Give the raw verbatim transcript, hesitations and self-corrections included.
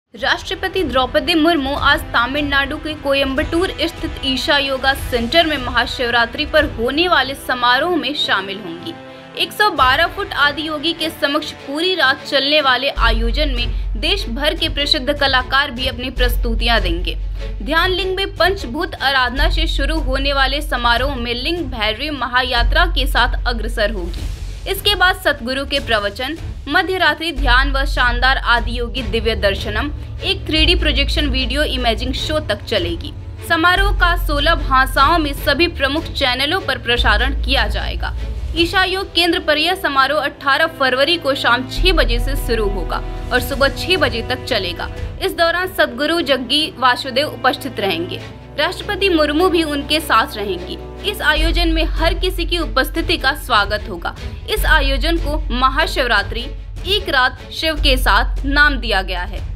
राष्ट्रपति द्रौपदी मुर्मू आज तमिलनाडु के कोयम्बटूर स्थित ईशा योगा सेंटर में महाशिवरात्रि पर होने वाले समारोह में शामिल होंगी। एक सौ बारह फुट आदि योगी के समक्ष पूरी रात चलने वाले आयोजन में देश भर के प्रसिद्ध कलाकार भी अपनी प्रस्तुतियां देंगे। ध्यान लिंग में पंचभूत आराधना से शुरू होने वाले समारोह में लिंग भैरवी महायात्रा के साथ अग्रसर होगी। इसके बाद सतगुरु के प्रवचन, मध्य रात्रि ध्यान व शानदार आदि योगी दिव्य दर्शनम, एक three D projection video imaging show तक चलेगी। समारोह का सोलह भाषाओं में सभी प्रमुख चैनलों पर प्रसारण किया जाएगा। ईशा योग केंद्र पर यह समारोह अठारह फरवरी को शाम छह बजे से शुरू होगा और सुबह छह बजे तक चलेगा। इस दौरान सद्गुरु जग्गी वासुदेव उपस्थित रहेंगे। राष्ट्रपति मुर्मू भी उनके साथ रहेंगी। इस आयोजन में हर किसी की उपस्थिति का स्वागत होगा। इस आयोजन को महाशिवरात्रि एक रात शिव के साथ नाम दिया गया है।